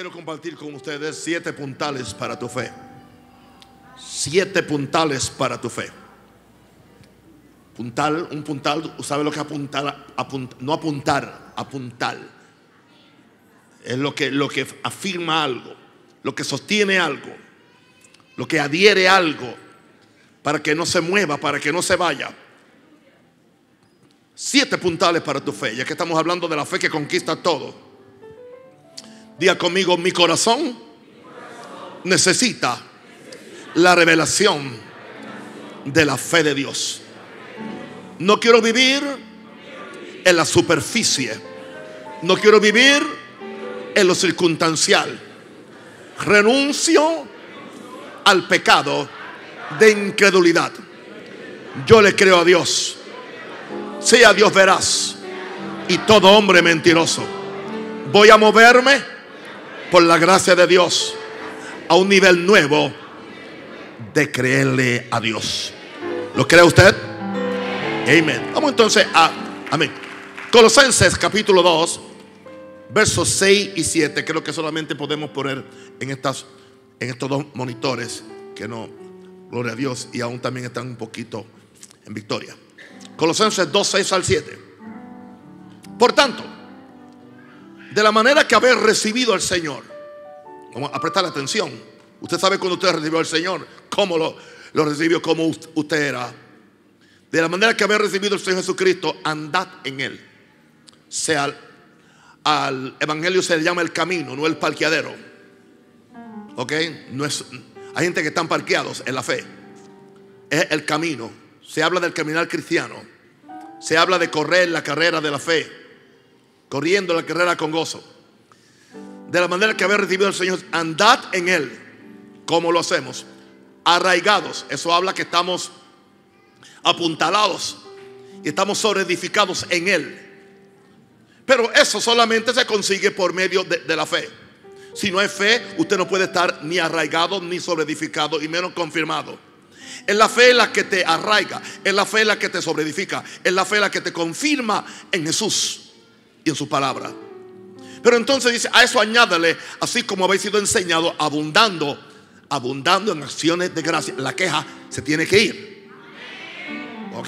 quiero compartir con ustedes 7 puntales para tu fe. 7 puntales para tu fe. Puntal, un puntal, ¿sabe lo que es apuntar? No apuntar, apuntar. Es lo que afirma algo, lo que sostiene algo, lo que adhiere algo, para que no se mueva, para que no se vaya. 7 puntales para tu fe, ya que estamos hablando de la fe que conquista todo. Diga conmigo: mi corazón necesita la revelación de la fe de Dios. No quiero vivir en la superficie. No quiero vivir en lo circunstancial. Renuncio al pecado de incredulidad. Yo le creo a Dios. Sea Dios veraz y todo hombre mentiroso. Voy a moverme por la gracia de Dios a un nivel nuevo de creerle a Dios. ¿Lo cree usted? Amén. Vamos entonces a amén. Colosenses capítulo 2, versos 6 y 7. Creo que solamente podemos poner en estos 2 monitores, que no, gloria a Dios, y aún también están un poquito en victoria. Colosenses 2, 6 al 7. Por tanto, de la manera que habéis recibido al Señor, vamos a prestar atención. Usted sabe cuando usted recibió al Señor, cómo lo recibió, cómo usted era. De la manera que habéis recibido al Señor Jesucristo, andad en Él. Sea al evangelio se le llama el camino, no el parqueadero. ¿Ok? No es, hay gente que están parqueados en la fe. Es el camino. Se habla del caminar cristiano. Se habla de correr la carrera de la fe, corriendo la carrera con gozo. De la manera que habéis recibido al Señor, andad en Él. ¿Cómo lo hacemos? Arraigados. Eso habla que estamos apuntalados y estamos sobreedificados en Él. Pero eso solamente se consigue por medio de la fe. Si no hay fe, usted no puede estar ni arraigado ni sobreedificado, y menos confirmado. Es la fe la que te arraiga, es la fe la que te sobreedifica, es la fe la que te confirma en Jesús y en su palabra. Pero entonces dice: a eso añádale, así como habéis sido enseñados, abundando en acciones de gracia. La queja se tiene que ir. ¿Ok?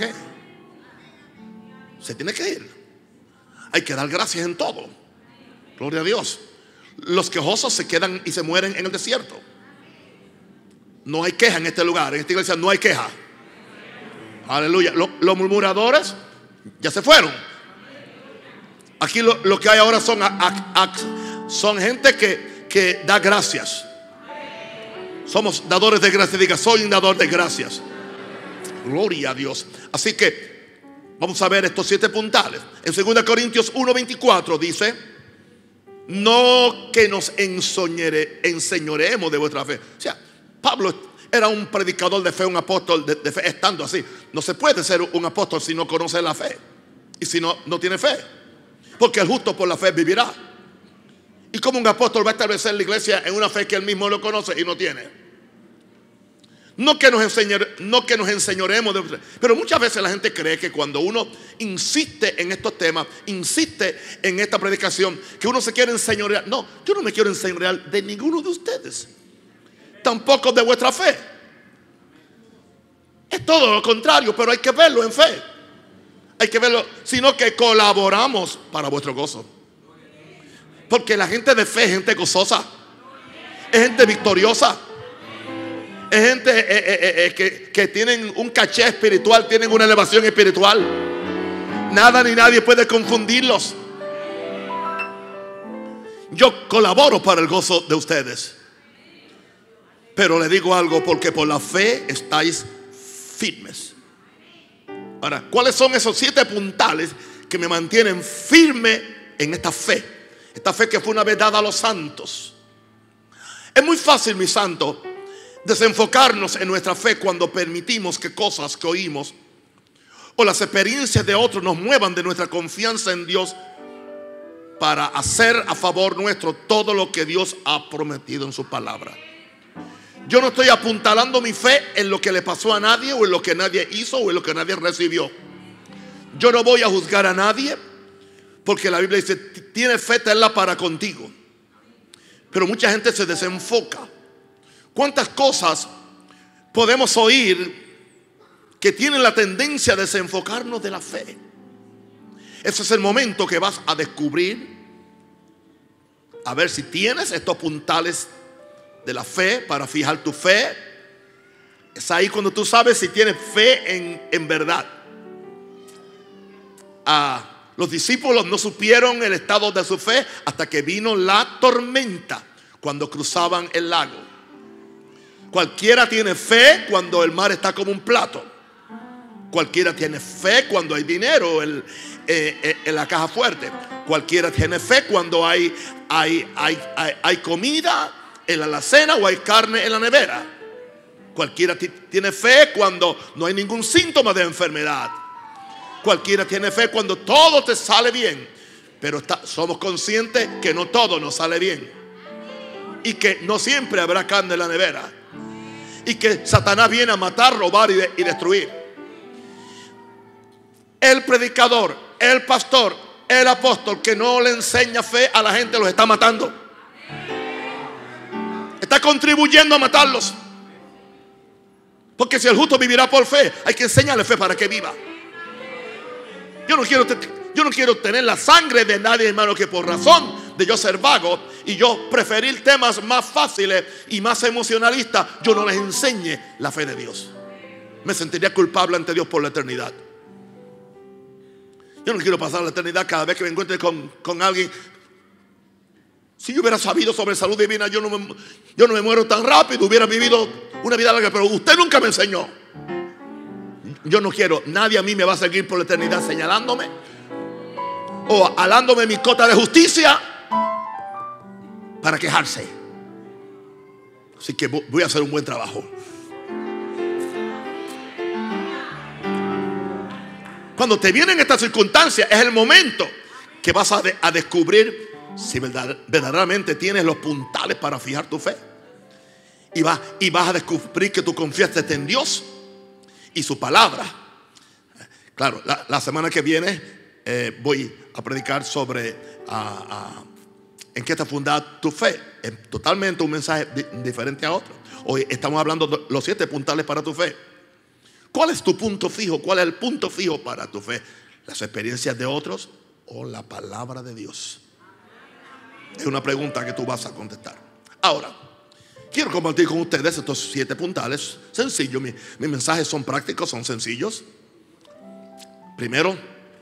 Se tiene que ir. Hay que dar gracias en todo. Gloria a Dios. Los quejosos se quedan y se mueren en el desierto. No hay queja en este lugar. En esta iglesia no hay queja. Aleluya. Los murmuradores ya se fueron. Aquí lo que hay ahora son gente que da gracias. Somos dadores de gracias. Diga: soy un dador de gracias. Gloria a Dios. Así que vamos a ver estos 7 puntales. En 2 Corintios 1:24 dice: no que nos enseñoreemos de vuestra fe. O sea, Pablo era un predicador de fe, un apóstol de fe, estando así. No se puede ser un apóstol si no conoce la fe y si no tiene fe, porque el justo por la fe vivirá. ¿Y cómo un apóstol va a establecer la iglesia en una fe que él mismo no conoce y no tiene? No que nos enseñoremos de... Pero muchas veces la gente cree que cuando uno insiste en estos temas, insiste en esta predicación, que uno se quiere enseñorear. No, yo no me quiero enseñorear de ninguno de ustedes, tampoco de vuestra fe. Es todo lo contrario, pero hay que verlo en fe. Hay que verlo, sino que colaboramos para vuestro gozo. Porque la gente de fe es gente gozosa, es gente victoriosa. Es gente que tienen un caché espiritual, tienen una elevación espiritual. Nada ni nadie puede confundirlos. Yo colaboro para el gozo de ustedes. Pero le digo algo, porque por la fe estáis firmes. Ahora, ¿cuáles son esos 7 puntales que me mantienen firme en esta fe? Esta fe que fue una vez dada a los santos. Es muy fácil, mi santo, desenfocarnos en nuestra fe cuando permitimos que cosas que oímos o las experiencias de otros nos muevan de nuestra confianza en Dios para hacer a favor nuestro todo lo que Dios ha prometido en su palabra. Yo no estoy apuntalando mi fe en lo que le pasó a nadie, o en lo que nadie hizo, o en lo que nadie recibió. Yo no voy a juzgar a nadie, porque la Biblia dice: tiene fe, tenla para contigo. Pero mucha gente se desenfoca. ¿Cuántas cosas podemos oír que tienen la tendencia a desenfocarnos de la fe? Ese es el momento que vas a descubrir, a ver si tienes estos puntales de la fe para fijar tu fe. Es ahí cuando tú sabes si tienes fe en verdad. Los discípulos no supieron el estado de su fe hasta que vino la tormenta cuando cruzaban el lago. Cualquiera tiene fe cuando el mar está como un plato. Cualquiera tiene fe cuando hay dinero en la caja fuerte. Cualquiera tiene fe cuando hay comida en la alacena o hay carne en la nevera. Cualquiera tiene fe cuando no hay ningún síntoma de enfermedad. Cualquiera tiene fe cuando todo te sale bien. Pero somos conscientes que no todo nos sale bien. Y que no siempre habrá carne en la nevera. Y que Satanás viene a matar, robar y destruir. El predicador, el pastor, el apóstol que no le enseña fe a la gente los está matando. Está contribuyendo a matarlos. Porque si el justo vivirá por fe, hay que enseñarle fe para que viva. Yo no quiero tener la sangre de nadie, hermano, que por razón de yo ser vago y yo preferir temas más fáciles y más emocionalistas, yo no les enseñe la fe de Dios. Me sentiría culpable ante Dios por la eternidad. Yo no quiero pasar la eternidad cada vez que me encuentre con alguien. Si yo hubiera sabido sobre salud divina, yo no me muero tan rápido. Hubiera vivido una vida larga, pero usted nunca me enseñó. Yo no quiero, nadie a mí me va a seguir por la eternidad señalándome o alándome mi cota de justicia para quejarse. Así que voy a hacer un buen trabajo. Cuando te vienen estas circunstancias, es el momento que vas a descubrir si verdaderamente tienes los puntales para fijar tu fe. Y vas a descubrir que tú confiaste en Dios y su palabra. Claro, la semana que viene voy a predicar sobre en qué está fundada tu fe. Es totalmente un mensaje diferente a otro. Hoy estamos hablando de los 7 puntales para tu fe. ¿Cuál es tu punto fijo? ¿Cuál es el punto fijo para tu fe? ¿Las experiencias de otros o la palabra de Dios? Es una pregunta que tú vas a contestar. Ahora, quiero compartir con ustedes estos 7 puntales. Sencillo, mis mensajes son prácticos, son sencillos. Primero,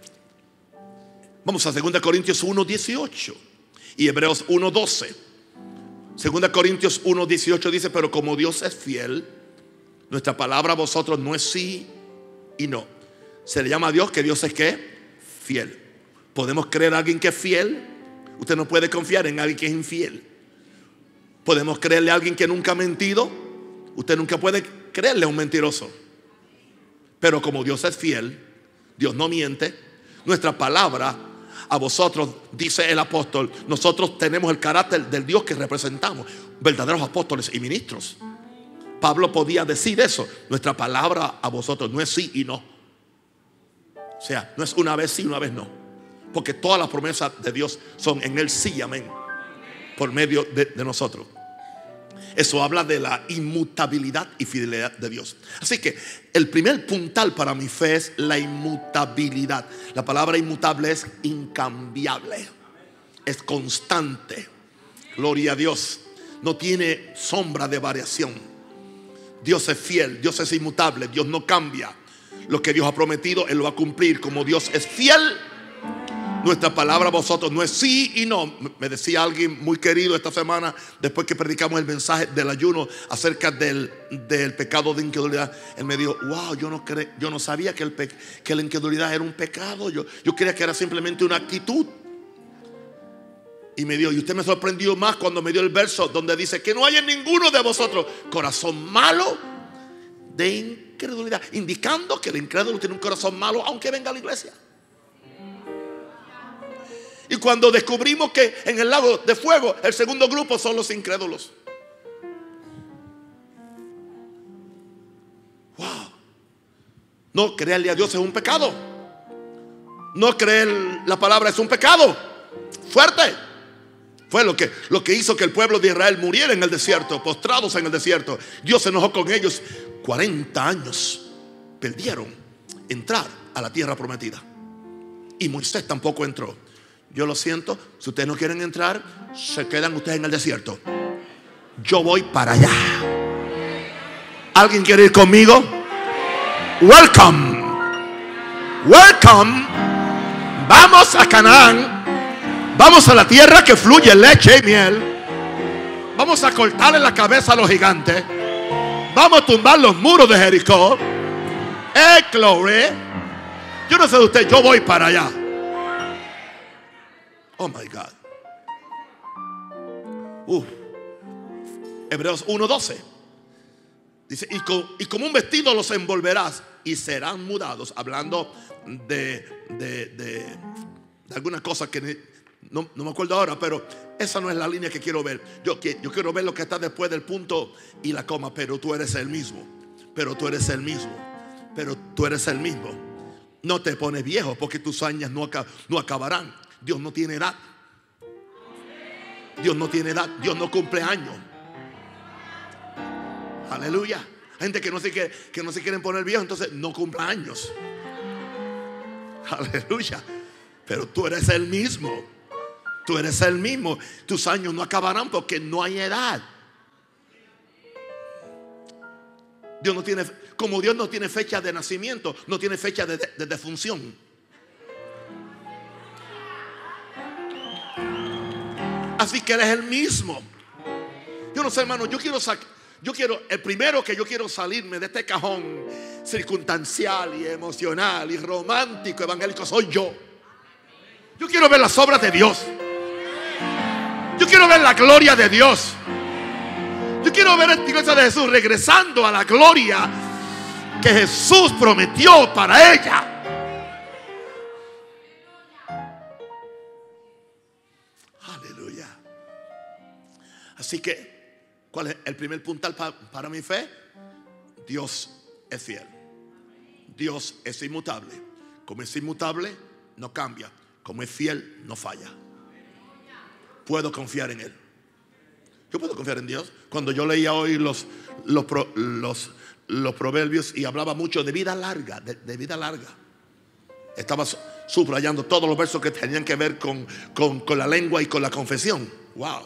vamos a 2 Corintios 1:18 y Hebreos 1:12. 2 Corintios 1:18 dice: pero como Dios es fiel, nuestra palabra a vosotros no es sí y no. Se le llama a Dios que Dios es ¿qué? Fiel. ¿Podemos creer a alguien que es fiel? Usted no puede confiar en alguien que es infiel. ¿Podemos creerle a alguien que nunca ha mentido? Usted nunca puede creerle a un mentiroso. Pero como Dios es fiel, Dios no miente, nuestra palabra a vosotros, dice el apóstol, nosotros tenemos el carácter del Dios que representamos, verdaderos apóstoles y ministros. Pablo podía decir eso: nuestra palabra a vosotros no es sí y no. O sea, no es una vez sí y una vez no. Porque todas las promesas de Dios son en el sí y amén, por medio de nosotros. Eso habla de la inmutabilidad y fidelidad de Dios. Así que el primer puntal para mi fe es la inmutabilidad. La palabra inmutable es incambiable, es constante. Gloria a Dios. No tiene sombra de variación. Dios es fiel, Dios es inmutable, Dios no cambia. Lo que Dios ha prometido, Él lo va a cumplir. Como Dios es fiel, nuestra palabra a vosotros no es sí y no. Me decía alguien muy querido esta semana, después que predicamos el mensaje del ayuno acerca del pecado de incredulidad. Él me dijo: wow, yo no sabía que la incredulidad era un pecado. Yo creía que era simplemente una actitud. Y me dijo: y usted me sorprendió más cuando me dio el verso donde dice que no hay en ninguno de vosotros corazón malo de incredulidad, indicando que el incrédulo tiene un corazón malo aunque venga a la iglesia. Y cuando descubrimos que en el lago de fuego el segundo grupo son los incrédulos. Wow. No creerle a Dios es un pecado. No creer la palabra es un pecado fuerte. Fue lo que hizo que el pueblo de Israel muriera en el desierto, postrados en el desierto. Dios se enojó con ellos. 40 años perdieron entrar a la tierra prometida. Y Moisés tampoco entró. Yo lo siento, si ustedes no quieren entrar, se quedan ustedes en el desierto. Yo voy para allá. ¿Alguien quiere ir conmigo? Welcome. Welcome. Vamos a Canaán. Vamos a la tierra que fluye leche y miel. Vamos a cortarle la cabeza a los gigantes. Vamos a tumbar los muros de Jericó. Glory. Yo no sé de usted, yo voy para allá. Oh my God. Hebreos 1:12 dice: y como un vestido los envolverás y serán mudados. Hablando de algunas cosas que no me acuerdo ahora, pero esa no es la línea que quiero ver. Yo quiero ver lo que está después del punto y la coma. Pero tú eres el mismo. Pero tú eres el mismo. Pero tú eres el mismo. No te pones viejo, porque tus años no acabarán. Dios no tiene edad. Dios no tiene edad. Dios no cumple años. Aleluya. Gente que no se quieren poner viejos, entonces no cumple años. Aleluya. Pero tú eres el mismo. Tú eres el mismo. Tus años no acabarán porque no hay edad. Como Dios no tiene fecha de nacimiento, no tiene fecha de defunción. Así que eres el mismo. Yo no sé, hermano, el primero que yo quiero salirme de este cajón circunstancial y emocional y romántico evangélico soy yo. Yo quiero ver las obras de Dios. Yo quiero ver la gloria de Dios. Yo quiero ver a la iglesia de Jesús regresando a la gloria que Jesús prometió para ella. Aleluya. Así que, ¿cuál es el primer puntal para mi fe? Dios es fiel. Dios es inmutable. Como es inmutable, no cambia. Como es fiel, no falla. Puedo confiar en Él. Yo puedo confiar en Dios. Cuando yo leía hoy los proverbios y hablaba mucho de vida larga, de vida larga, estaba subrayando todos los versos que tenían que ver con la lengua y con la confesión. Wow.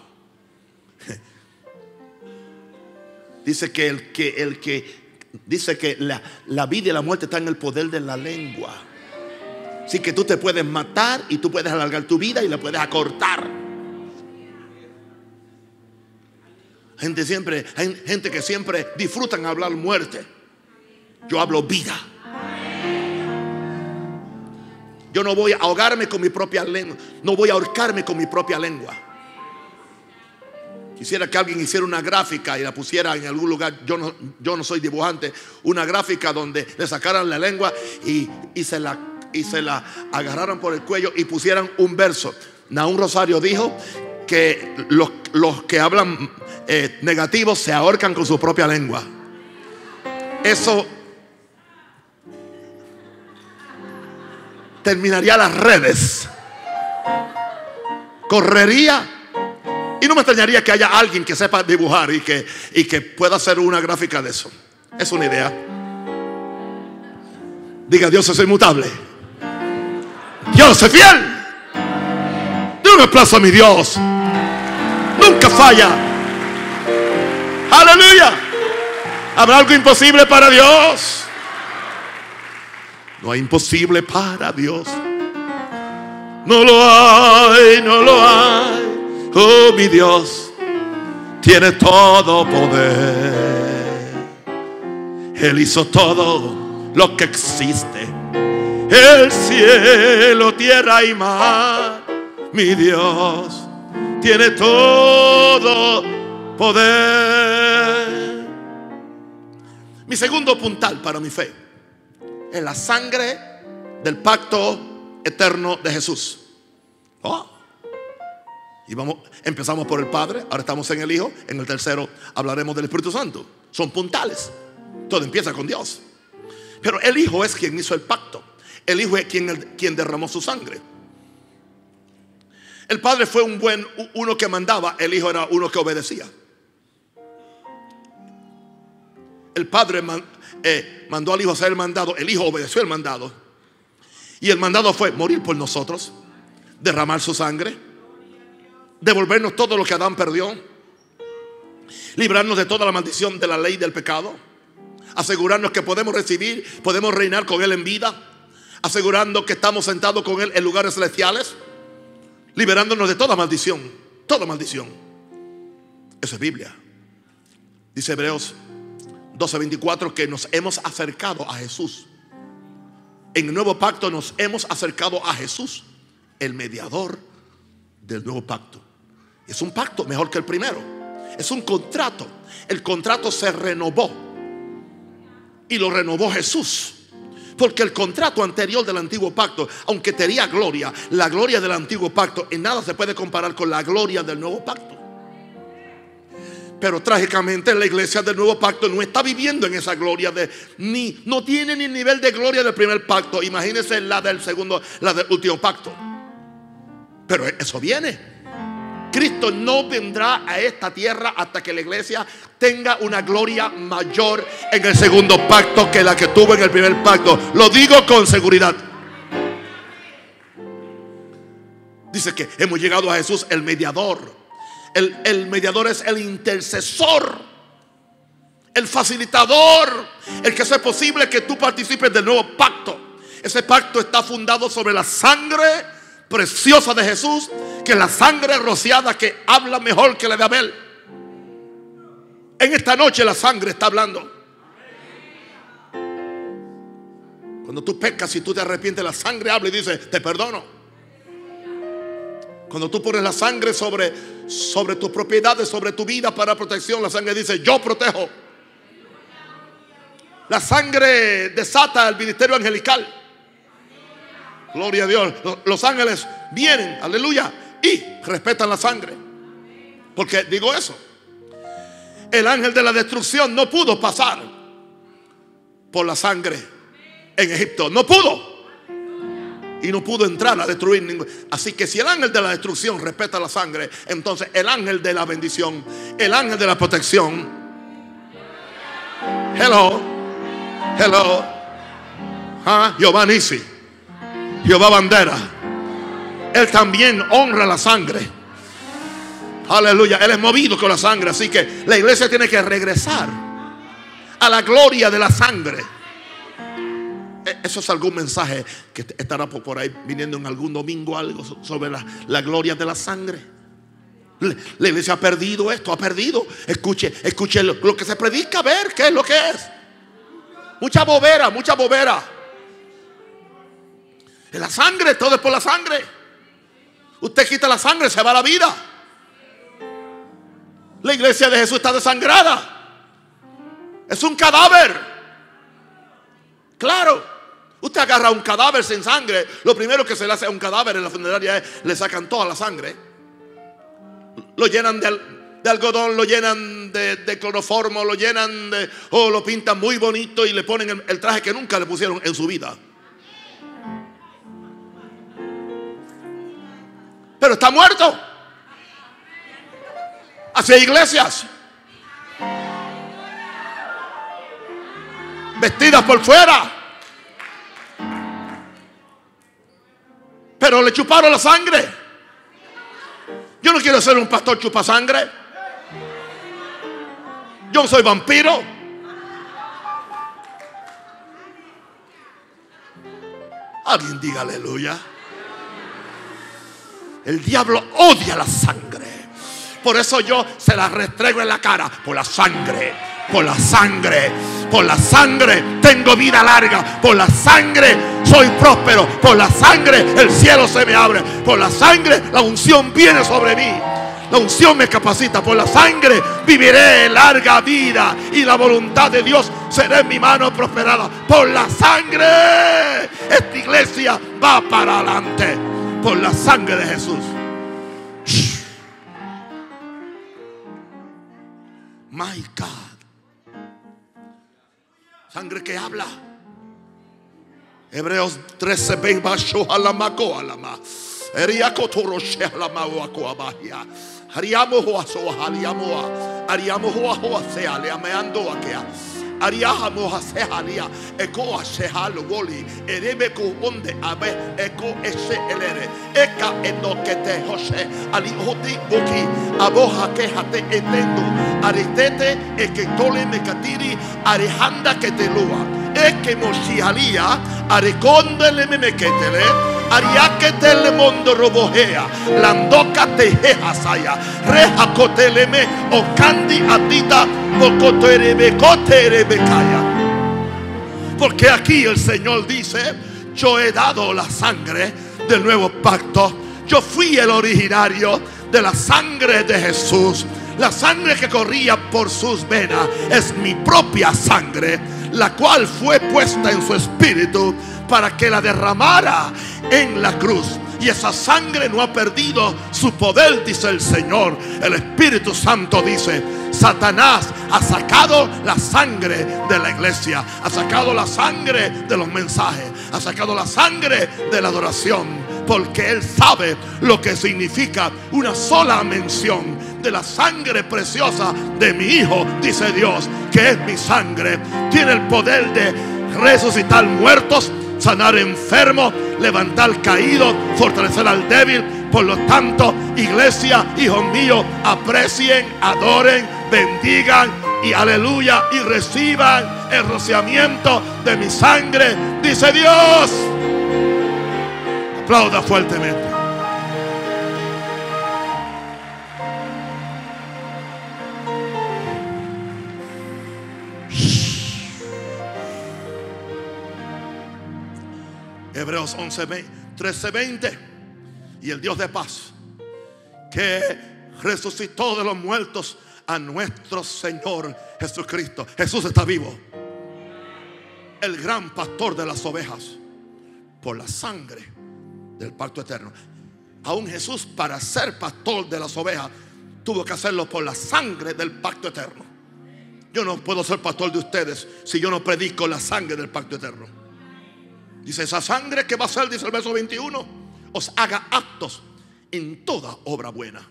Dice que la vida y la muerte están en el poder de la lengua. Así que tú te puedes matar y tú puedes alargar tu vida y la puedes acortar. Gente que siempre disfrutan hablar muerte. Yo hablo vida. Yo no voy a ahogarme con mi propia lengua. No voy a ahorcarme con mi propia lengua. Quisiera que alguien hiciera una gráfica y la pusiera en algún lugar. Yo no soy dibujante. Una gráfica donde le sacaran la lengua y se la agarraran por el cuello y pusieran un verso. Nahum Rosario dijo que los que hablan negativos se ahorcan con su propia lengua. Eso terminaría las redes, correría. Y no me extrañaría que haya alguien que sepa dibujar y que pueda hacer una gráfica de eso. Es una idea. Diga: Dios es inmutable. Dios es fiel. De un aplauso a mi Dios. Nunca falla. Aleluya. ¿Habrá algo imposible para Dios? No hay imposible para Dios. No lo hay, no lo hay. Oh, mi Dios tiene todo poder. Él hizo todo lo que existe. El cielo, tierra y mar. Mi Dios tiene todo poder. Mi segundo puntal para mi fe es la sangre del pacto eterno de Jesús. Y empezamos por el Padre, ahora estamos en el Hijo. En el tercero hablaremos del Espíritu Santo. Son puntales. Todo empieza con Dios. Pero el Hijo es quien hizo el pacto. El Hijo es quien derramó su sangre. El padre fue uno que mandaba, el hijo era uno que obedecía. El padre mandó al hijo a hacer el mandado, el hijo obedeció el mandado. Y el mandado fue morir por nosotros, derramar su sangre, devolvernos todo lo que Adán perdió, librarnos de toda la maldición de la ley del pecado, asegurarnos que podemos recibir, podemos reinar con Él en vida, asegurando que estamos sentados con Él en lugares celestiales, liberándonos de toda maldición, toda maldición. Eso es Biblia. Dice Hebreos 12:24 que nos hemos acercado a Jesús. En el nuevo pacto nos hemos acercado a Jesús, el mediador del nuevo pacto. Es un pacto mejor que el primero. Es un contrato. El contrato se renovó y lo renovó Jesús. Porque el contrato anterior del antiguo pacto, aunque tenía gloria, la gloria del antiguo pacto en nada se puede comparar con la gloria del nuevo pacto. Pero trágicamente la iglesia del nuevo pacto no está viviendo en esa gloria no tiene ni el nivel de gloria del primer pacto. Imagínense la del segundo, la del último pacto. Pero eso viene. Cristo no vendrá a esta tierra hasta que la iglesia tenga una gloria mayor en el segundo pacto que la que tuvo en el primer pacto. Lo digo con seguridad. Dice que hemos llegado a Jesús, el mediador. El mediador es el intercesor, el facilitador, el que hace posible que tú participes del nuevo pacto. Ese pacto está fundado sobre la sangre preciosa de Jesús, que es la sangre rociada que habla mejor que la de Abel. En esta noche la sangre está hablando. Cuando tú pecas y tú te arrepientes, la sangre habla y dice: te perdono. Cuando tú pones la sangre sobre tus propiedades, sobre tu vida para protección, la sangre dice: yo protejo. La sangre desata el ministerio angelical. Gloria a Dios. Los ángeles vienen, aleluya, y respetan la sangre. Porque digo eso, el ángel de la destrucción no pudo pasar por la sangre en Egipto. No pudo. Y no pudo entrar a destruir ningún. Así que si el ángel de la destrucción respeta la sangre, entonces el ángel de la bendición, el ángel de la protección, hello, Jehová Nisi, Jehová Bandera, él también honra la sangre. Aleluya, él es movido con la sangre. Así que la iglesia tiene que regresar a la gloria de la sangre. Eso es algún mensaje que estará por ahí viniendo en algún domingo, algo sobre la gloria de la sangre. La iglesia ha perdido esto, ha perdido. Escuche lo que se predica, a ver qué es lo que es. Mucha bobera. En la sangre, todo es por la sangre. Usted quita la sangre, se va la vida. La iglesia de Jesús está desangrada. Es un cadáver. Claro. Usted agarra un cadáver sin sangre, lo primero que se le hace a un cadáver en la funeraria es le sacan toda la sangre. Lo llenan de algodón, lo llenan de cloroformo, lo llenan lo pintan muy bonito y le ponen el traje que nunca le pusieron en su vida. Pero está muerto. Hacia iglesias vestidas por fuera, pero le chuparon la sangre. Yo no quiero ser un pastor chupasangre. Yo soy vampiro. Alguien diga aleluya. El diablo odia la sangre. Por eso yo se la restrego en la cara. Por la sangre, por la sangre, por la sangre tengo vida larga. Por la sangre soy próspero. Por la sangre el cielo se me abre. Por la sangre la unción viene sobre mí. La unción me capacita. Por la sangre viviré larga vida y la voluntad de Dios será en mi mano prosperada. Por la sangre esta iglesia va para adelante. Por la sangre de Jesús. My God. Sangre que habla. Hebreos 13, Ariahamoha sehalia, eko sehalo woli, erebeko onde abe, eko ese elere, eka enokete hose, ali hoti boki, aboha kehate etendo, aritete, eketole mekatiri, arihanda ketelua, eke moshihalia, arikonde le memeketele. Ariaketele mondo robohea, landoka teheha saya, reha koteleme, okandi atita, bokoterebekaya. Porque aquí el Señor dice: yo he dado la sangre del nuevo pacto. Yo fui el originario de la sangre de Jesús. La sangre que corría por sus venas es mi propia sangre, la cual fue puesta en su espíritu para que la derramara en la cruz. Y esa sangre no ha perdido su poder, dice el Señor. El Espíritu Santo dice: Satanás ha sacado la sangre de la iglesia, ha sacado la sangre de los mensajes, ha sacado la sangre de la adoración, porque Él sabe lo que significa una sola mención de la sangre preciosa de mi Hijo, dice Dios, que es mi sangre. Tiene el poder de resucitar muertos, sanar enfermos, levantar caídos, fortalecer al débil. Por lo tanto, iglesia, hijos míos, aprecien, adoren, bendigan y aleluya, y reciban el rociamiento de mi sangre, dice Dios. Aplauda fuertemente. Hebreos 13:20. Y el Dios de paz, que resucitó de los muertos a nuestro Señor Jesucristo. Jesús está vivo, el gran pastor de las ovejas, por la sangre del pacto eterno. Aún Jesús, para ser pastor de las ovejas, tuvo que hacerlo por la sangre del pacto eterno. Yo no puedo ser pastor de ustedes si yo no predico la sangre del pacto eterno. Dice: esa sangre que va a ser, dice el verso 21, os haga aptos en toda obra buena.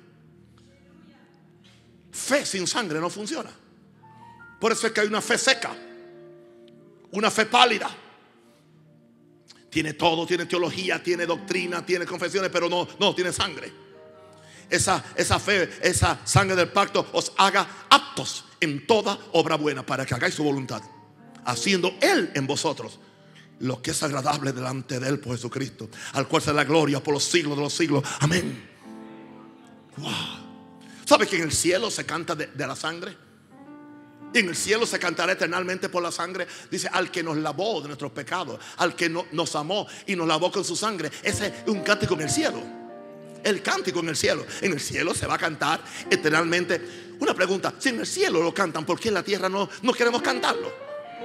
Fe sin sangre no funciona. Por eso es que hay una fe seca, una fe pálida. Tiene todo, tiene teología, tiene doctrina, tiene confesiones, pero no tiene sangre. Esa fe, esa sangre del pacto os haga aptos en toda obra buena, para que hagáis su voluntad, haciendo Él en vosotros lo que es agradable delante de Él por Jesucristo, al cual sea la gloria por los siglos de los siglos. Amén. Wow. ¿Sabe que en el cielo se canta de la sangre? Y en el cielo se cantará eternamente por la sangre. Dice: al que nos lavó de nuestros pecados, al que nos amó y nos lavó con su sangre. Ese es un cántico en el cielo. El cántico en el cielo. En el cielo se va a cantar eternamente. Una pregunta: si en el cielo lo cantan, ¿por qué en la tierra no queremos cantarlo?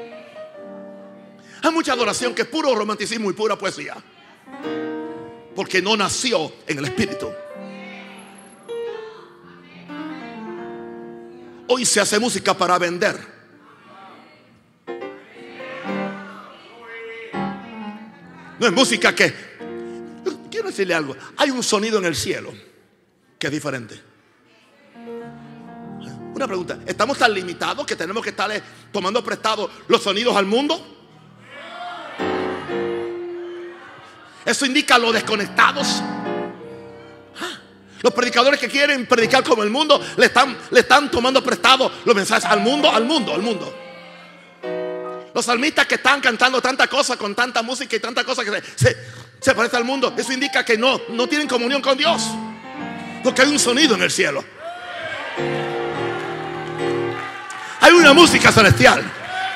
Hay mucha adoración que es puro romanticismo y pura poesía, porque no nació en el Espíritu. Hoy se hace música para vender. No es música que... Quiero decirle algo: hay un sonido en el cielo que es diferente. Una pregunta: ¿estamos tan limitados que tenemos que estar tomando prestado los sonidos al mundo? Eso indica lo desconectados. Los predicadores que quieren predicar como el mundo le están tomando prestado los mensajes al mundo. Los salmistas que están cantando tanta cosa con tanta música y tanta cosa que se parece al mundo, eso indica que no tienen comunión con Dios, porque hay un sonido en el cielo. Hay una música celestial.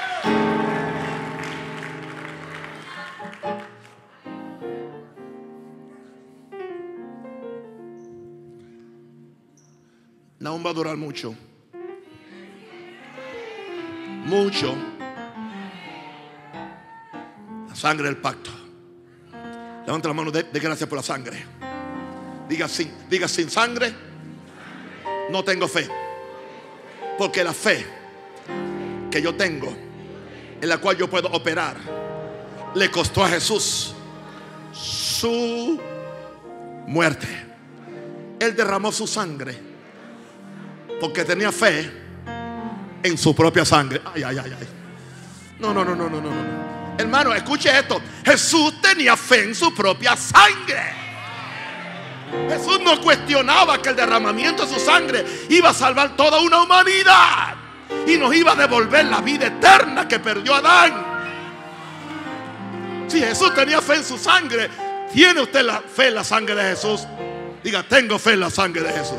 No va a durar mucho. La sangre del pacto. Levanta la mano, de gracias por la sangre. Diga sin sangre no tengo fe. Porque la fe que yo tengo, en la cual yo puedo operar, le costó a Jesús su muerte. Él derramó su sangre porque tenía fe en su propia sangre. Ay, ay, ay, ay. No. Hermano, escuche esto. Jesús tenía fe en su propia sangre. Jesús no cuestionaba que el derramamiento de su sangre iba a salvar toda una humanidad y nos iba a devolver la vida eterna que perdió Adán. Si Jesús tenía fe en su sangre, ¿tiene usted la fe en la sangre de Jesús? Diga, tengo fe en la sangre de Jesús.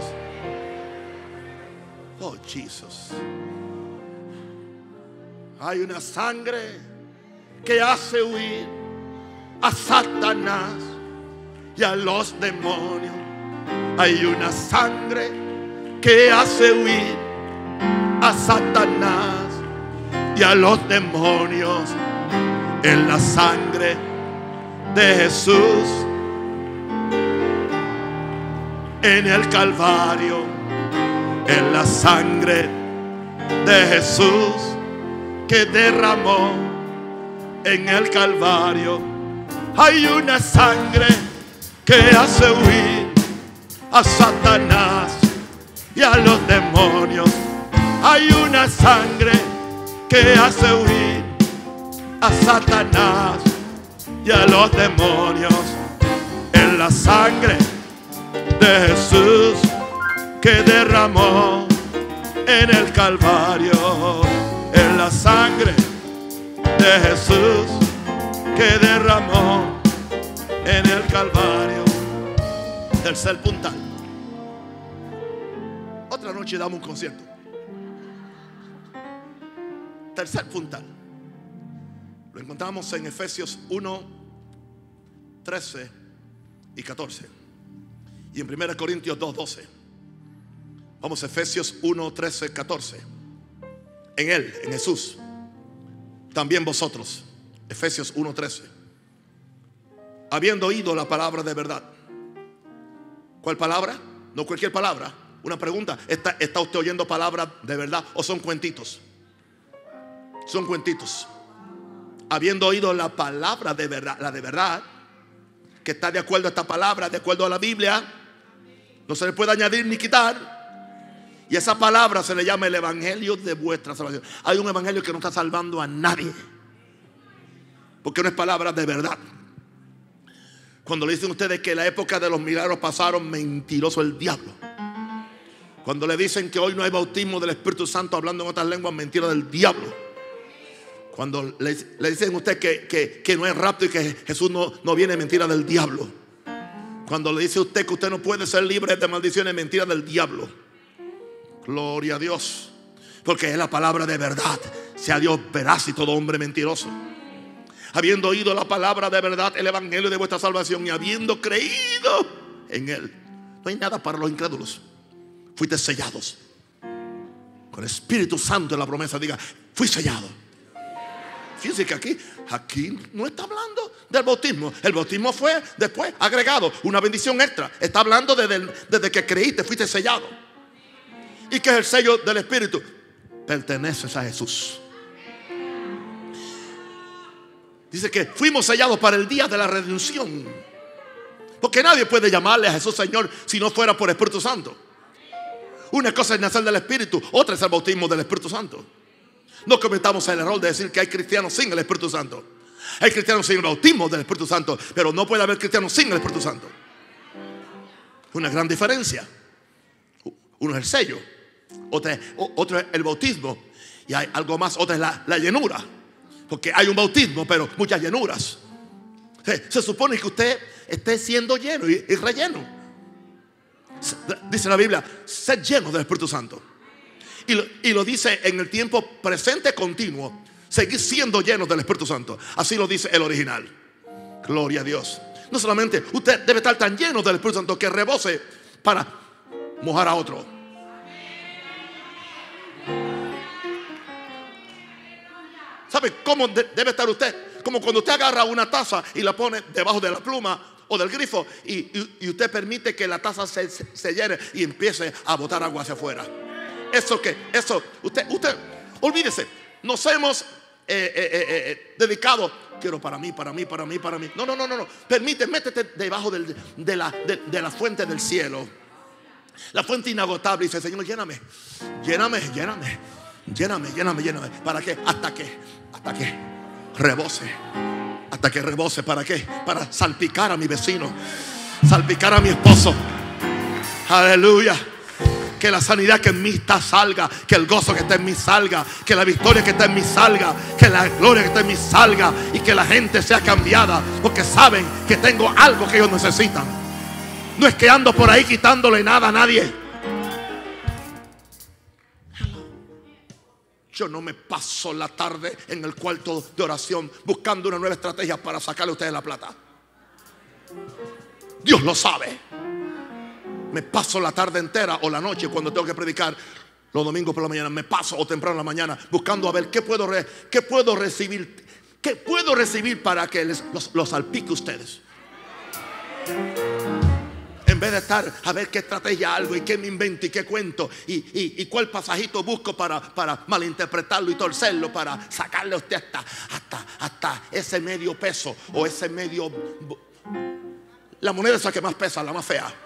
Oh, Jesús. Hay una sangre que hace huir a Satanás y a los demonios. Hay una sangre que hace huir a Satanás y a los demonios. En la sangre de Jesús, en el Calvario, en la sangre de Jesús que derramó en el Calvario. Hay una sangre que hace huir a Satanás y a los demonios. Hay una sangre que hace huir a Satanás y a los demonios. En la sangre de Jesús que derramó en el Calvario. En la sangre de Jesús que derramó en el Calvario. Tercer puntal. Otra noche damos un concierto. Tercer puntal. Lo encontramos en Efesios 1, 13 y 14. Y en 1 Corintios 2, 12. Vamos a Efesios 1, 13, 14. En Él, en Jesús, también vosotros, Efesios 1, 13, habiendo oído la palabra de verdad. ¿Cuál palabra? No cualquier palabra. Una pregunta, ¿está usted oyendo palabras de verdad o son cuentitos? Son cuentitos. Habiendo oído la palabra de verdad, la de verdad, que está de acuerdo a esta palabra, de acuerdo a la Biblia, no se le puede añadir ni quitar. Y esa palabra se le llama el evangelio de vuestra salvación. Hay un evangelio que no está salvando a nadie, porque no es palabra de verdad. Cuando le dicen ustedes que la época de los milagros pasaron, mentiroso el diablo. Cuando le dicen que hoy no hay bautismo del Espíritu Santo hablando en otras lenguas, mentira del diablo. Cuando le dicen a usted que no es rapto y que Jesús no viene, mentira del diablo. Cuando le dice a usted que usted no puede ser libre de maldiciones, mentira del diablo. Gloria a Dios, porque es la palabra de verdad. Sea Dios veraz y todo hombre mentiroso. Habiendo oído la palabra de verdad, el evangelio de vuestra salvación, y habiendo creído en Él. No hay nada para los incrédulos. Fuiste sellados con el Espíritu Santo en la promesa. Diga, fui sellado. Fíjense que aquí no está hablando del bautismo. El bautismo fue después agregado, una bendición extra. Está hablando desde que creíste, fuiste sellado. ¿Y qué es el sello del Espíritu? Perteneces a Jesús. Dice que fuimos sellados para el día de la redención. Porque nadie puede llamarle a Jesús Señor si no fuera por el Espíritu Santo. Una cosa es nacer del Espíritu, otra es el bautismo del Espíritu Santo. No cometamos el error de decir que hay cristianos sin el Espíritu Santo. Hay cristianos sin el bautismo del Espíritu Santo, pero no puede haber cristianos sin el Espíritu Santo. Una gran diferencia. Uno es el sello, otro es el bautismo, y hay algo más, otra es la llenura. Porque hay un bautismo, pero muchas llenuras. Se supone que usted esté siendo lleno y relleno. Dice la Biblia, sed lleno del Espíritu Santo. Y lo dice en el tiempo presente continuo. Seguir siendo llenos del Espíritu Santo. Así lo dice el original. Gloria a Dios. No solamente usted debe estar tan lleno del Espíritu Santo que rebose para mojar a otro. ¿Sabe cómo debe estar usted? Como cuando usted agarra una taza y la pone debajo de la pluma o del grifo y usted permite que la taza se llene y empiece a botar agua hacia afuera. Usted olvídese. Nos hemos dedicado quiero para mí, para mí, para mí, para mí. No, no, no, no, no. Permite, métete debajo de la fuente del cielo, la fuente inagotable. Y dice: Señor, lléname, lléname, lléname, lléname, lléname, lléname. ¿Para qué? Hasta que rebose. Hasta que rebose. ¿Para qué? Para salpicar a mi vecino, salpicar a mi esposo. Aleluya. Que la sanidad que en mí está salga, que el gozo que está en mí salga, que la victoria que está en mí salga, que la gloria que está en mí salga, y que la gente sea cambiada, porque saben que tengo algo que ellos necesitan. No es que ando por ahí quitándole nada a nadie. Yo no me paso la tarde en el cuarto de oración buscando una nueva estrategia para sacarle a ustedes la plata. Dios lo sabe. Me paso la tarde entera o la noche cuando tengo que predicar los domingos por la mañana. Me paso o temprano en la mañana buscando a ver qué puedo recibir. ¿Qué puedo recibir para que los salpique ustedes? En vez de estar a ver qué estrategia algo y qué me invento y qué cuento y cuál pasajito busco para malinterpretarlo y torcerlo, para sacarle a usted hasta ese medio peso o ese medio, la moneda esa que más pesa, la más fea.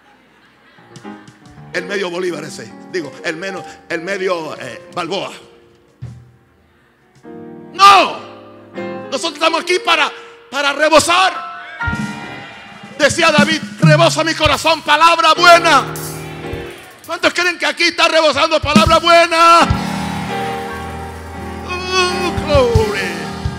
El medio bolívar ese, digo, el medio Balboa. No, nosotros estamos aquí para rebosar. Decía David: rebosa mi corazón palabra buena. ¿Cuántos creen que aquí está rebosando palabra buena? Glory.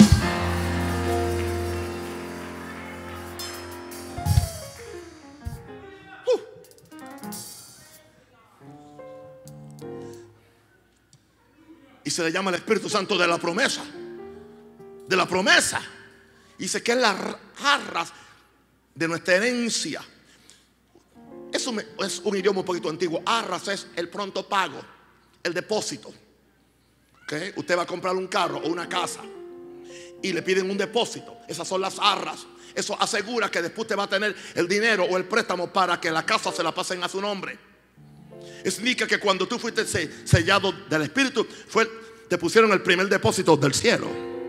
Y se le llama el Espíritu Santo de la promesa. De la promesa. Dice que es las arras de nuestra herencia. Eso es un idioma un poquito antiguo. Arras es el pronto pago, el depósito. ¿Okay? Usted va a comprar un carro o una casa y le piden un depósito. Esas son las arras. Eso asegura que después usted va a tener el dinero o el préstamo para que la casa se la pasen a su nombre. Eso indica que cuando tú fuiste sellado del Espíritu, te pusieron el primer depósito del cielo.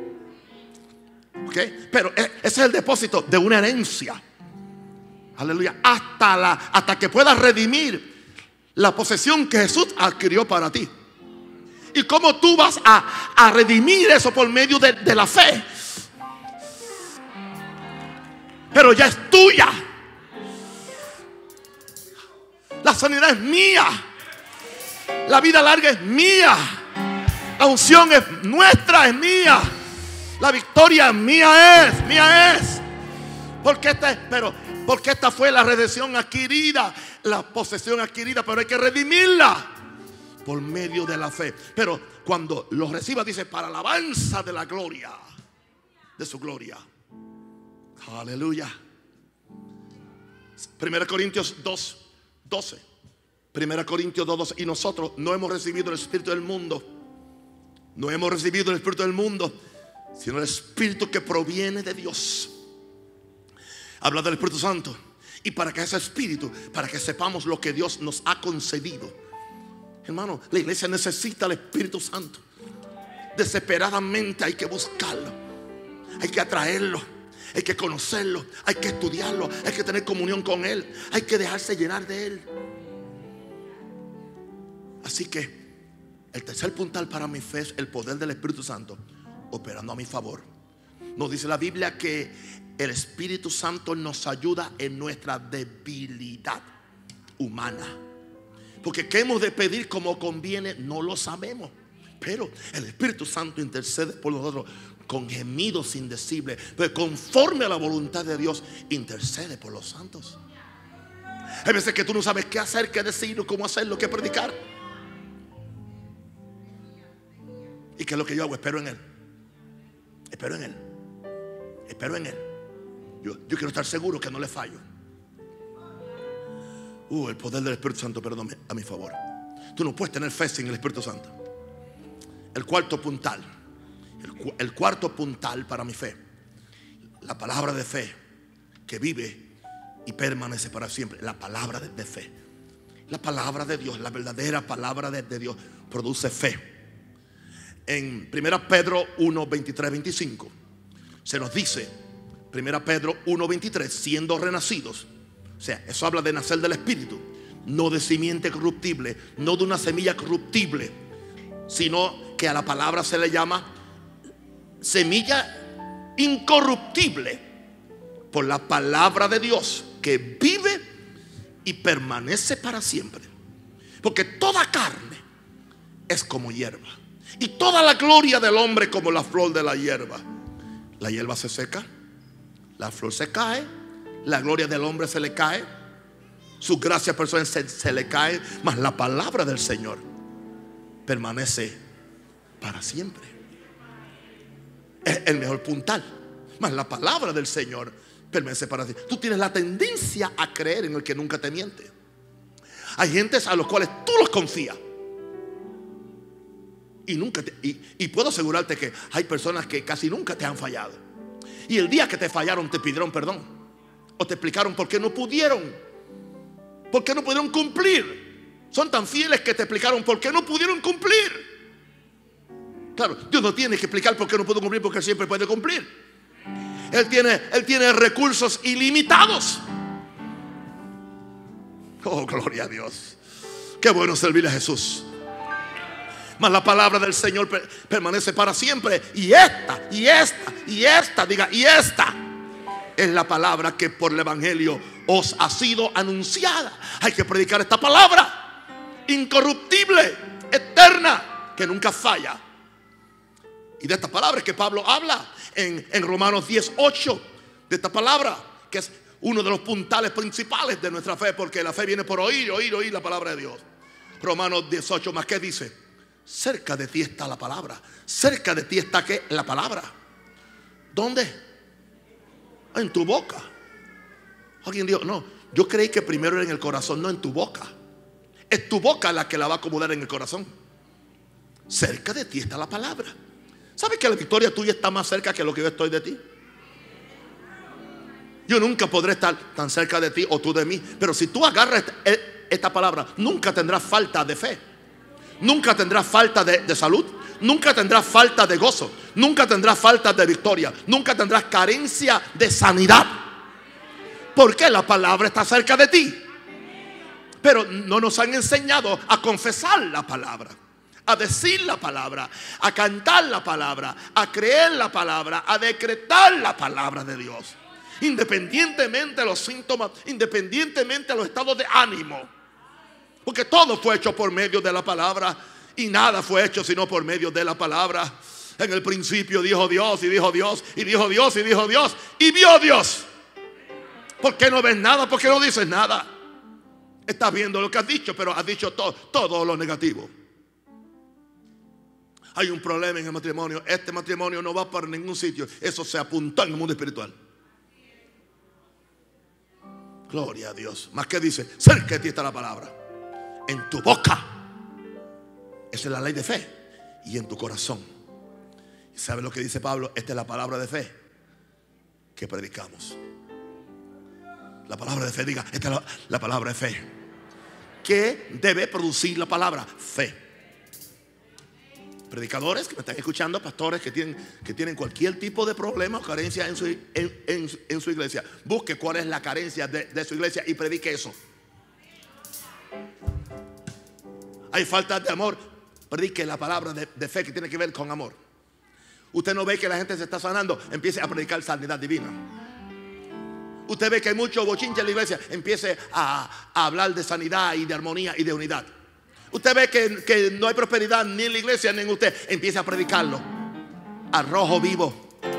¿Okay? Pero ese es el depósito de una herencia. Aleluya. Hasta que puedas redimir la posesión que Jesús adquirió para ti. ¿Y cómo tú vas a redimir eso? Por medio de la fe. Pero ya es tuya. La sanidad es mía. La vida larga es mía. La unción es nuestra, es mía. La victoria mía es. Porque esta fue la redención adquirida, la posesión adquirida, pero hay que redimirla por medio de la fe. Pero cuando lo reciba, dice: para alabanza de la gloria, de su gloria. Aleluya. 1 Corintios 2:12. 1 Corintios 2:12. Y nosotros no hemos recibido el espíritu del mundo. No hemos recibido el espíritu del mundo, sino el espíritu que proviene de Dios. Habla del Espíritu Santo. Y para que ese espíritu, para que sepamos lo que Dios nos ha concedido. Hermano, la iglesia necesita el Espíritu Santo. Desesperadamente hay que buscarlo. Hay que atraerlo. Hay que conocerlo. Hay que estudiarlo. Hay que tener comunión con Él. Hay que dejarse llenar de Él. Así que el tercer puntal para mi fe es el poder del Espíritu Santo operando a mi favor. Nos dice la Biblia que el Espíritu Santo nos ayuda en nuestra debilidad humana. Porque qué hemos de pedir como conviene no lo sabemos. Pero el Espíritu Santo intercede por nosotros con gemidos indecibles. Pero conforme a la voluntad de Dios, intercede por los santos. Hay veces que tú no sabes qué hacer, qué decir, cómo hacerlo, qué predicar. ¿Y qué es lo que yo hago? Espero en Él. Espero en Él. Espero en Él. Yo quiero estar seguro que no le fallo. El poder del Espíritu Santo, perdón, a mi favor. Tú no puedes tener fe sin el Espíritu Santo. El cuarto puntal. El cuarto puntal para mi fe. La palabra de fe que vive y permanece para siempre. La palabra de fe. La palabra de Dios, la verdadera palabra de Dios produce fe. En 1 Pedro 1, 23, 25 Se nos dice, 1 Pedro 1:23, siendo renacidos. O sea, eso habla de nacer del Espíritu, no de simiente corruptible, no de una semilla corruptible, sino que a la palabra se le llama semilla incorruptible, por la palabra de Dios que vive y permanece para siempre. Porque toda carne es como hierba, y toda la gloria del hombre como la flor de la hierba. La hierba se seca, la flor se cae, la gloria del hombre se le cae, su gracia personal se le cae, mas la palabra del Señor permanece para siempre. Es el mejor puntal. Mas la palabra del Señor permanece para siempre. Tú tienes la tendencia a creer en el que nunca te miente. Hay gentes a los cuales tú los confías y nunca y puedo asegurarte que hay personas que casi nunca te han fallado, y el día que te fallaron te pidieron perdón o te explicaron por qué no pudieron cumplir. Son tan fieles que te explicaron por qué no pudieron cumplir. Claro, Dios no tiene que explicar por qué no pudo cumplir, porque Él siempre puede cumplir. Él tiene recursos ilimitados. Oh, gloria a Dios. Qué bueno servirle a Jesús. Mas la palabra del Señor permanece para siempre. Y esta es la palabra que por el Evangelio os ha sido anunciada. Hay que predicar esta palabra incorruptible, eterna, que nunca falla. Y de esta palabra es que Pablo habla en Romanos 10:8. De esta palabra, que es uno de los puntales principales de nuestra fe, porque la fe viene por oír la palabra de Dios. Romanos 10:8 más, ¿qué dice? Cerca de ti está la palabra. Cerca de ti está, ¿qué? La palabra. ¿Dónde? En tu boca. Alguien dijo, no, yo creí que primero era en el corazón, no en tu boca. Es tu boca la que la va a acomodar en el corazón. Cerca de ti está la palabra. ¿Sabes que la victoria tuya está más cerca que lo que yo estoy de ti? Yo nunca podré estar tan cerca de ti o tú de mí, pero si tú agarras esta palabra, nunca tendrás falta de fe, nunca tendrás falta de salud, nunca tendrás falta de gozo, nunca tendrás falta de victoria, nunca tendrás carencia de sanidad, porque la palabra está cerca de ti. Pero no nos han enseñado a confesar la palabra, a decir la palabra, a cantar la palabra, a creer la palabra, a decretar la palabra de Dios, independientemente de los síntomas, independientemente de los estados de ánimo, porque todo fue hecho por medio de la palabra, y nada fue hecho sino por medio de la palabra. En el principio dijo Dios, y dijo Dios, y dijo Dios, y dijo Dios, y vio Dios. ¿Por qué no ves nada? ¿Por qué no dices nada? Estás viendo lo que has dicho, pero has dicho todo lo negativo. Hay un problema en el matrimonio. Este matrimonio no va para ningún sitio. Eso se apuntó en el mundo espiritual. Gloria a Dios. Más que dice, cerca de ti está la palabra, en tu boca. Esa es la ley de fe. Y en tu corazón. ¿Y sabe lo que dice Pablo? Esta es la palabra de fe que predicamos. La palabra de fe, diga, esta es la palabra de fe. ¿Qué debe producir la palabra? Fe. Predicadores que me están escuchando, pastores que tienen cualquier tipo de problema o carencia en su iglesia, busque cuál es la carencia de su iglesia y predique eso. Hay falta de amor, predique la palabra de fe que tiene que ver con amor. Usted no ve que la gente se está sanando, empiece a predicar sanidad divina. Usted ve que hay mucho bochinche en la iglesia, empiece a hablar de sanidad y de armonía y de unidad. Usted ve que no hay prosperidad ni en la iglesia ni en usted, empiece a predicarlo. Arrojo vivo,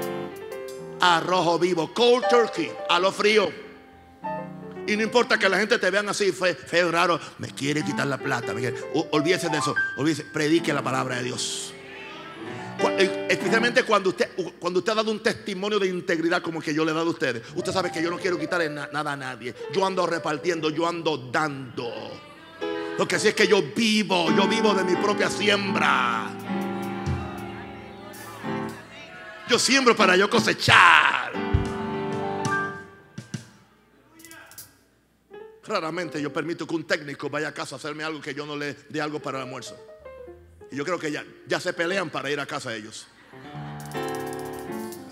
cold turkey, a lo frío. Y no importa que la gente te vean así feo, raro, me quiere quitar la plata, olvídese de eso, predique la palabra de Dios. Especialmente cuando usted ha dado un testimonio de integridad como el que yo le he dado a ustedes. Usted sabe que yo no quiero quitarle nada a nadie. Yo ando repartiendo, yo ando dando. Lo que sí es que yo vivo de mi propia siembra. Yo siembro para yo cosechar. Raramente yo permito que un técnico vaya a casa a hacerme algo que yo no le dé algo para el almuerzo. Y yo creo que ya se pelean para ir a casa ellos.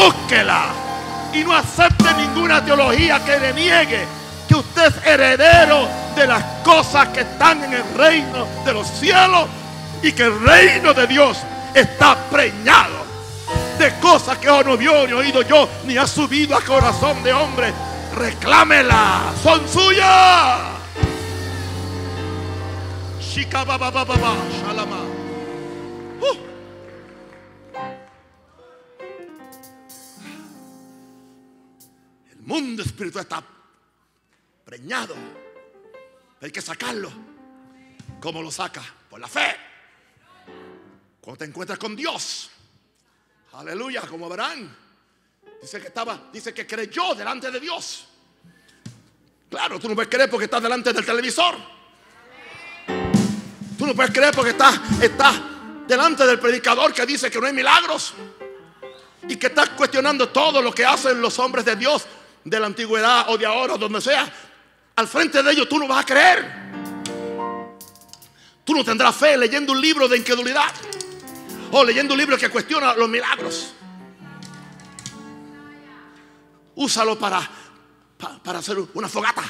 búsquela y no acepte ninguna teología que le niegue que usted es heredero de las cosas que están en el reino de los cielos y que el reino de Dios está preñado de cosas que no vio ni oído yo ni ha subido a corazón de hombre. Reclámela, son suyas. Shikababababa, shalama. El mundo espiritual está preñado. Hay que sacarlo. ¿Cómo lo saca? Por la fe. Cuando te encuentras con Dios, aleluya, como verán, dice que creyó delante de Dios. Claro, tú no puedes creer porque estás delante del televisor. Tú no puedes creer porque estás delante del predicador que dice que no hay milagros y que estás cuestionando todo lo que hacen los hombres de Dios de la antigüedad o de ahora o donde sea. Al frente de ellos tú no vas a creer. Tú no tendrás fe leyendo un libro de incredulidad o leyendo un libro que cuestiona los milagros. Úsalo para hacer una fogata.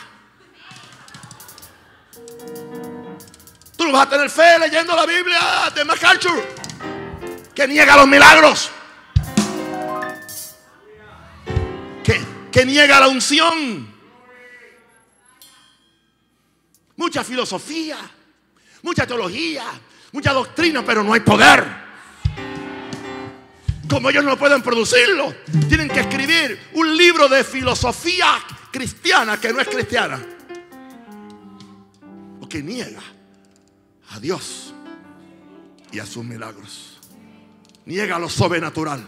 Tú no vas a tener fe leyendo la Biblia de MacArthur, que niega los milagros, que niega la unción. Mucha filosofía, mucha teología, mucha doctrina, pero no hay poder. Como ellos no pueden producirlo, tienen que escribir un libro de filosofía cristiana que no es cristiana, porque niega a Dios y a sus milagros. Niega lo sobrenatural.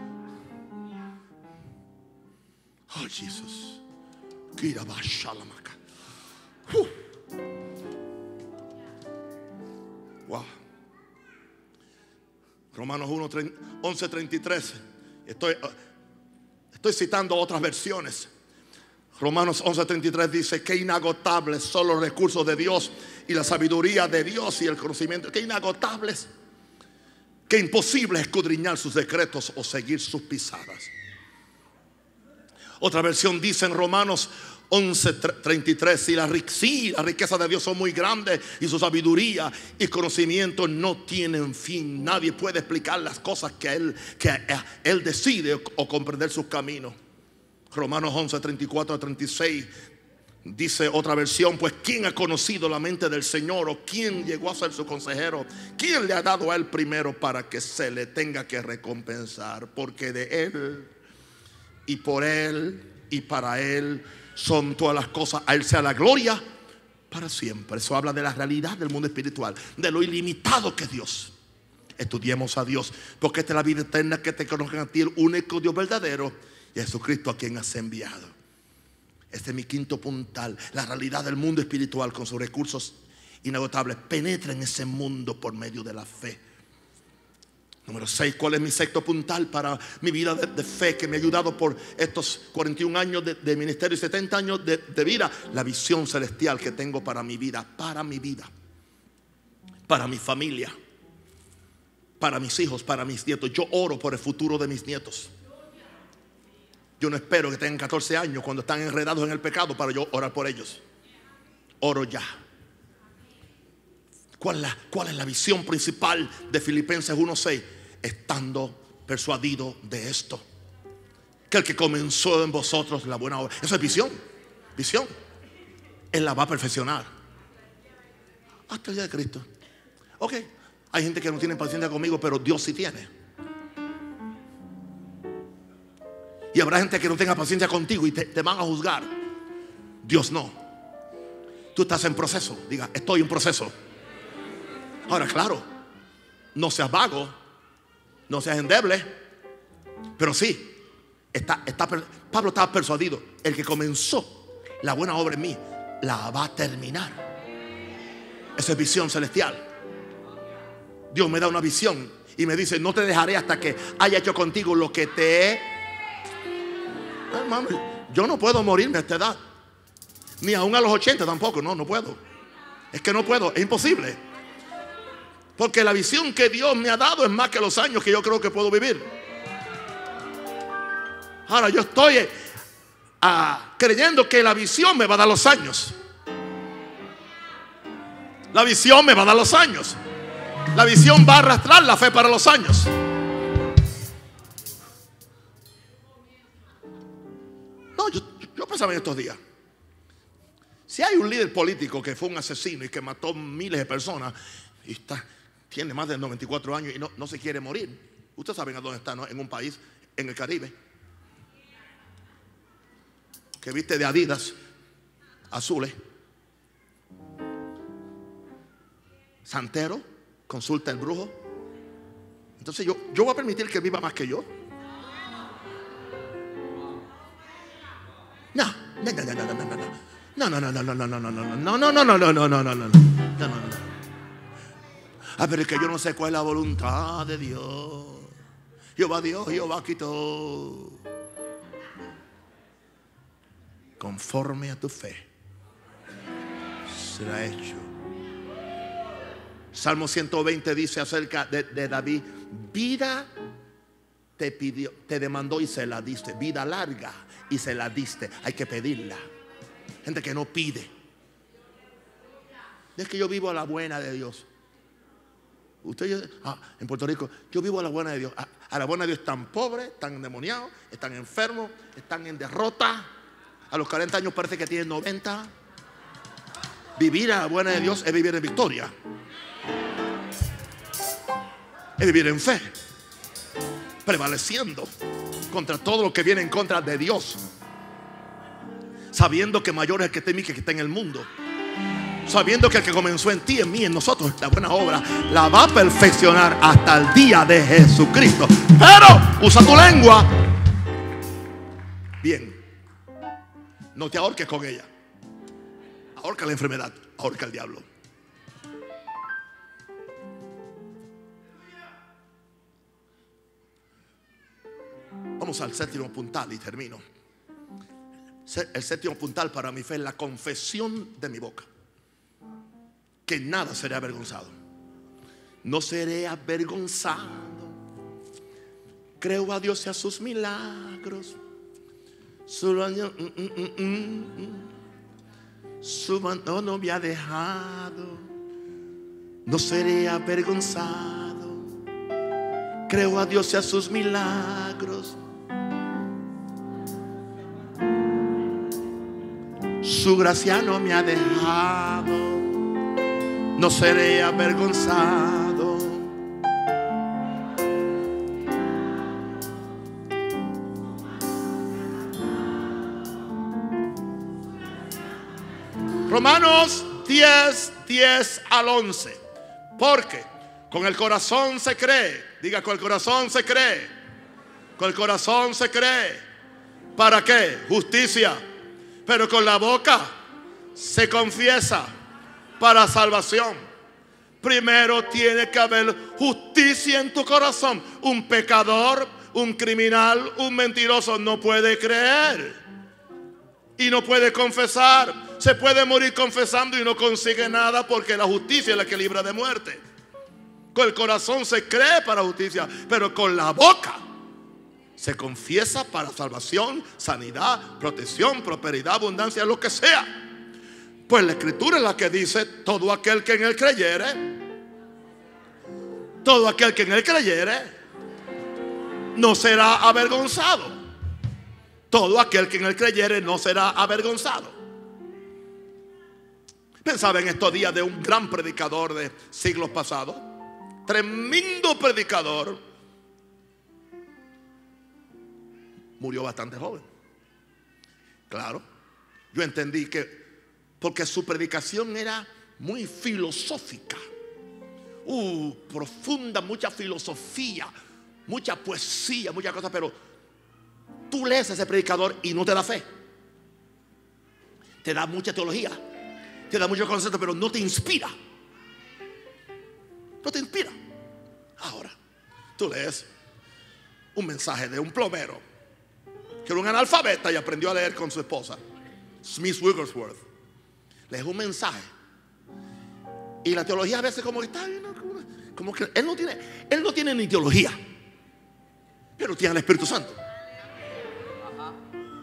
Oh, Jesús. Wow. Romanos 11:33. Estoy citando otras versiones. Romanos 11:33 dice que inagotables son los recursos de Dios y la sabiduría de Dios y el conocimiento. Que inagotables, que imposible escudriñar sus decretos o seguir sus pisadas. Otra versión dice en Romanos 11:33, si la riqueza de Dios son muy grandes y su sabiduría y conocimiento no tienen fin. Nadie puede explicar las cosas que Él decide o comprender sus caminos. Romanos 11:34-36 dice otra versión, pues ¿quién ha conocido la mente del Señor? ¿O quién llegó a ser su consejero? ¿Quién le ha dado a Él primero para que se le tenga que recompensar? Porque de Él y por Él y para Él son todas las cosas. A Él sea la gloria para siempre. Eso habla de la realidad del mundo espiritual, de lo ilimitado que es Dios. Estudiemos a Dios, porque esta es la vida eterna, que te conozcan a ti, el único Dios verdadero, y a Jesucristo a quien has enviado. Este es mi quinto puntal. La realidad del mundo espiritual con sus recursos inagotables. Penetra en ese mundo por medio de la fe. Número 6, ¿cuál es mi sexto puntal para mi vida de fe que me ha ayudado por estos 41 años de ministerio y 70 años de vida? La visión celestial que tengo para mi vida, para mi familia, para mis hijos, para mis nietos. Yo oro por el futuro de mis nietos. Yo no espero que tengan 14 años cuando están enredados en el pecado para yo orar por ellos. Oro ya. ¿Cuál es la visión principal de Filipenses 1:6? Estando persuadido de esto, que el que comenzó en vosotros la buena obra. Eso es visión. Él la va a perfeccionar hasta el día de Cristo. Ok, hay gente que no tiene paciencia conmigo, pero Dios sí tiene. Y habrá gente que no tenga paciencia contigo y te van a juzgar. Dios no. Tú estás en proceso. Diga, estoy en proceso. Ahora, claro, no seas vago, no seas endeble, pero sí, Pablo estaba persuadido. El que comenzó la buena obra en mí la va a terminar. Esa es visión celestial. Dios me da una visión y me dice, no te dejaré hasta que haya hecho contigo lo que te he. Hermano, yo no puedo morirme a esta edad, ni aún a los 80 tampoco. No puedo. Es que no puedo, es imposible. Porque la visión que Dios me ha dado es más que los años que yo creo que puedo vivir. Ahora yo estoy creyendo que la visión me va a dar los años. La visión me va a dar los años. La visión va a arrastrar la fe para los años. No, yo pensaba en estos días. Si hay un líder político que fue un asesino y que mató miles de personas y tiene más de 94 años y no se quiere morir, ustedes saben a dónde está, ¿no? En un país en el Caribe, que viste de Adidas azules. Santero, consulta el brujo. Entonces yo voy a permitir que viva más que yo. No. Pero es que yo no sé cuál es la voluntad de Dios. Jehová Dios, Jehová quitó. Conforme a tu fe será hecho. Salmo 120 dice acerca de David: vida te pidió, te demandó y se la diste. Vida larga y se la diste. Hay que pedirla. Gente que no pide. Es que yo vivo a la buena de Dios. En Puerto Rico, yo vivo a la buena de Dios. A la buena de Dios están pobres, están endemoniados, están enfermos, están en derrota. A los 40 años parece que tienen 90. Vivir a la buena de Dios es vivir en victoria. Es vivir en fe, prevaleciendo contra todo lo que viene en contra de Dios, sabiendo que mayor es el que está en mí que está en el mundo, sabiendo que el que comenzó en ti, en mí, en nosotros, la buena obra la va a perfeccionar hasta el día de Jesucristo. Pero usa tu lengua bien. No te ahorques con ella. Ahorca la enfermedad, ahorca el diablo. Vamos al séptimo puntal y termino. El séptimo puntal para mi fe es la confesión de mi boca: que nada seré avergonzado. No seré avergonzado. Creo a Dios y a sus milagros. Su mano no me ha dejado. No seré avergonzado. Creo a Dios y a sus milagros. Su gracia no me ha dejado. No seré avergonzado. Romanos 10 al 11. Porque con el corazón se cree. Diga, con el corazón se cree. Con el corazón se cree. ¿Para qué? Justicia. Pero con la boca se confiesa para salvación. Primero tiene que haber justicia en tu corazón. Un pecador, un criminal, un mentiroso no puede creer y no puede confesar. Se puede morir confesando y no consigue nada, porque la justicia es la que libra de muerte. Con el corazón se cree para justicia, pero con la boca se confiesa para salvación, sanidad, protección, prosperidad, abundancia, lo que sea. Pues la escritura es la que dice: todo aquel que en él creyere, todo aquel que en él creyere no será avergonzado. Todo aquel que en él creyere no será avergonzado. Pensaba en estos días de un gran predicador de siglos pasados, tremendo predicador. Murió bastante joven. Claro, yo entendí que porque su predicación era muy filosófica, profunda, mucha filosofía, mucha poesía, muchas cosas. Pero tú lees a ese predicador y no te da fe. Te da mucha teología, te da muchos conceptos, pero no te inspira. No te inspira. Ahora, tú lees un mensaje de un plomero que era un analfabeta y aprendió a leer con su esposa, Smith Wigglesworth. Lees un mensaje y la teología a veces como que está, como que él no tiene ni teología, pero tiene el Espíritu Santo.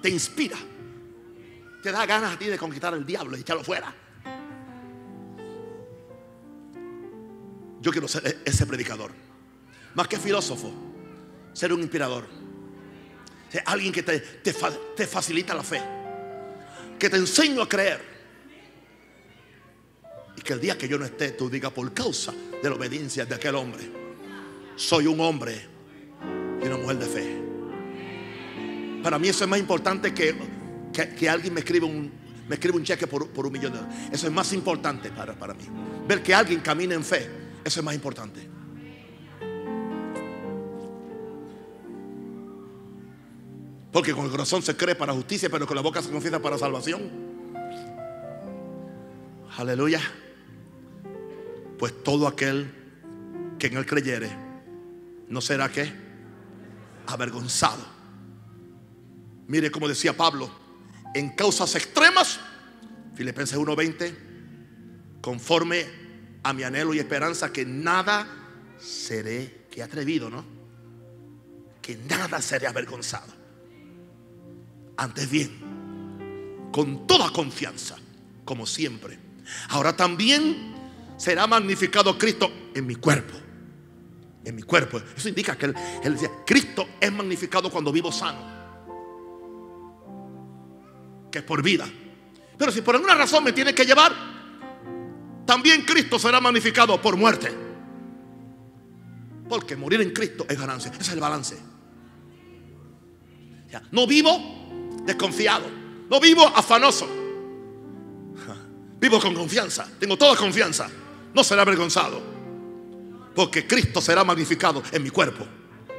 te inspira, te da ganas a ti de conquistar al diablo y echarlo fuera. Yo quiero ser ese predicador, más que filósofo, ser un inspirador, ser alguien que te facilita la fe, que te enseño a creer, y que el día que yo no esté, tú digas: por causa de la obediencia de aquel hombre, soy un hombre y una mujer de fe. Para mí eso es más importante que alguien me escriba un cheque por $1 millón. Eso es más importante para mí. Ver que alguien camina en fe, eso es más importante. Porque con el corazón se cree para justicia, pero con la boca se confiesa para salvación. Aleluya. Pues todo aquel que en él creyere no será ¿qué? Avergonzado. Mire como decía Pablo: en causas extremas, Filipenses 1:20, conforme a mi anhelo y esperanza, que nada seré, que atrevido, ¿no? Que nada seré avergonzado. Antes bien, con toda confianza, como siempre, ahora también será magnificado Cristo en mi cuerpo. En mi cuerpo. Eso indica que él decía: Cristo es magnificado cuando vivo sano, que es por vida. Pero si por alguna razón me tiene que llevar, también Cristo será magnificado por muerte, porque morir en Cristo es ganancia. Ese es el balance. O sea, no vivo desconfiado, no vivo afanoso, vivo con confianza. Tengo toda confianza. No será avergonzado, porque Cristo será magnificado en mi cuerpo.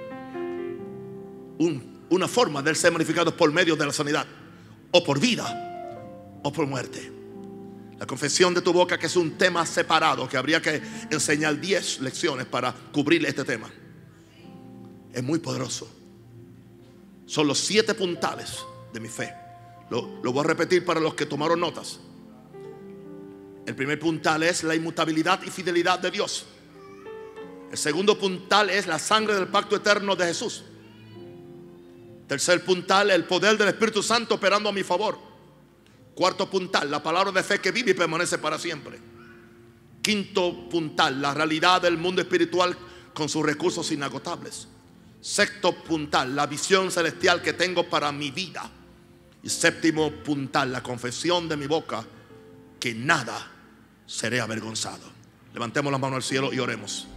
Una forma de él ser magnificado es por medio de la sanidad, o por vida, o por muerte. La confesión de tu boca, que es un tema separado, que habría que enseñar 10 lecciones para cubrir este tema, es muy poderoso. Son los 7 puntales de mi fe. Lo voy a repetir para los que tomaron notas. El primer puntal es la inmutabilidad y fidelidad de Dios. El segundo puntal es la sangre del pacto eterno de Jesús. Tercer puntal, el poder del Espíritu Santo operando a mi favor. Cuarto puntal, la palabra de fe que vive y permanece para siempre. Quinto puntal, la realidad del mundo espiritual con sus recursos inagotables. Sexto puntal, la visión celestial que tengo para mi vida. Y séptimo puntal, la confesión de mi boca, que nada seré avergonzado. Levantemos las manos al cielo y oremos.